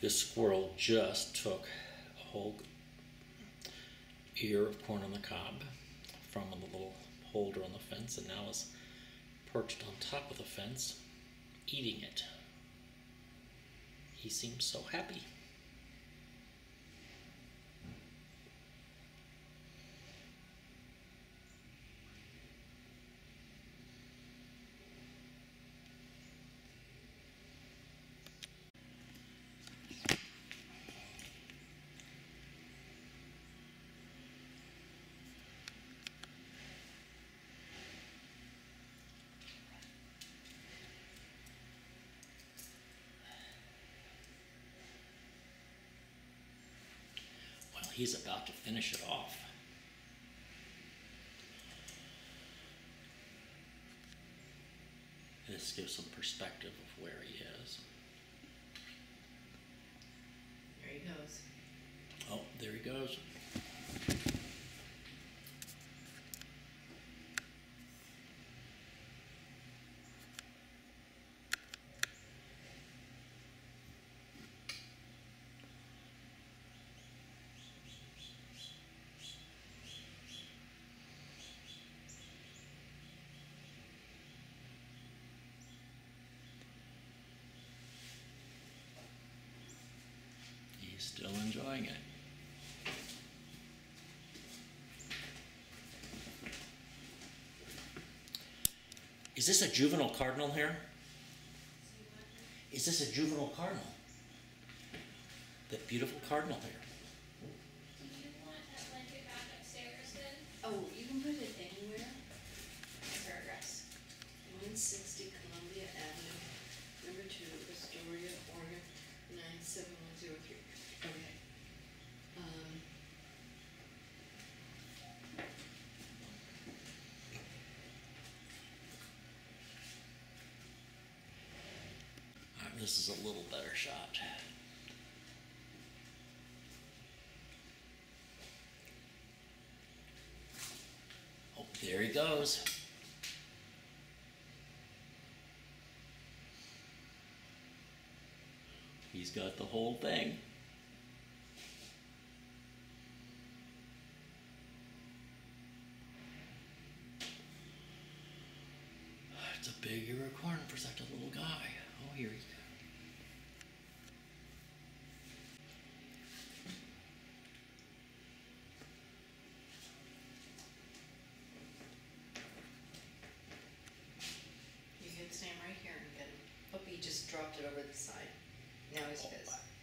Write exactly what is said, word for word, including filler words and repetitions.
This squirrel just took a whole ear of corn on the cob from a little holder on the fence and now is perched on top of the fence eating it. He seems so happy. He's about to finish it off. This gives some perspective of where he is. There he goes. Oh, there he goes. He's still enjoying it. Is this a juvenile cardinal here? Is this a juvenile cardinal? That beautiful cardinal here. Do you want that blanket back upstairs then? Oh, you can put it anywhere. What's her address? one sixty Columbia Avenue, number two, Astoria, Oregon, nine seven one zero three. Okay. Um, All right, this is a little better shot. Oh, there he goes. He's got the whole thing. It's a big ear of corn for such a little guy. Oh, here he goes. you can stand right here and get him. Oh, he just dropped it over the side. Now he's Oh, pissed.